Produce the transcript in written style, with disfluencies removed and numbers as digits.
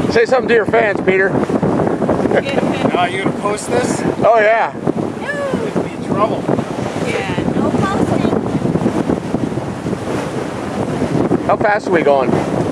Say something to your fans, Peter. Now you gonna post this? Oh yeah. It'd be trouble. Yeah, no posting. How fast are we going?